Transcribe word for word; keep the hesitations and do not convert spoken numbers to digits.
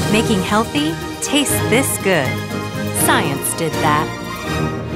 Making healthy taste this good. Science did that.